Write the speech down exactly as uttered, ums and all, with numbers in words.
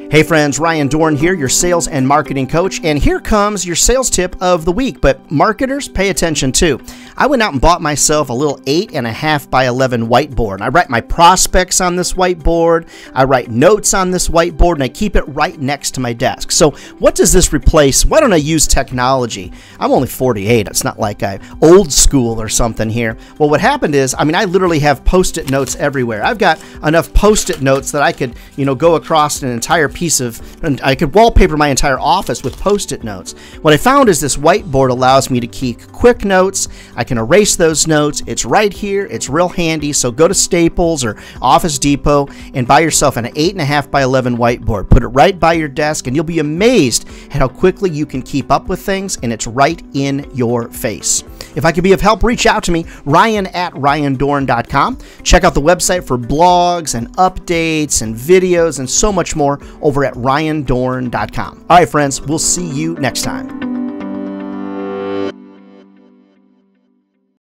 Hey friends, Ryan Dorn here, your sales and marketing coach, and here comes your sales tip of the week. But marketers, pay attention too. I went out and bought myself a little eight and a half by eleven whiteboard. I write my prospects on this whiteboard, I write notes on this whiteboard, and I keep it right next to my desk. So what does this replace? Why don't I use technology? I'm only forty-eight. It's not like I'm old school or something here. Well, what happened is, I mean, I literally have Post-it notes everywhere. I've got enough Post-it notes that I could, you know, go across an entire piece of, and I could wallpaper my entire office with Post-it notes. What I found is this whiteboard allows me to keep quick notes. I can erase those notes. It's right here. It's real handy. So go to Staples or Office Depot and buy yourself an eight and a half by eleven whiteboard. Put it right by your desk and you'll be amazed at how quickly you can keep up with things, and it's right in your face. If I could be of help, reach out to me, Ryan at Ryan Dorn dot com. Check out the website for blogs and updates and videos and so much more over at Ryan Dorn dot com. All right, friends, we'll see you next time.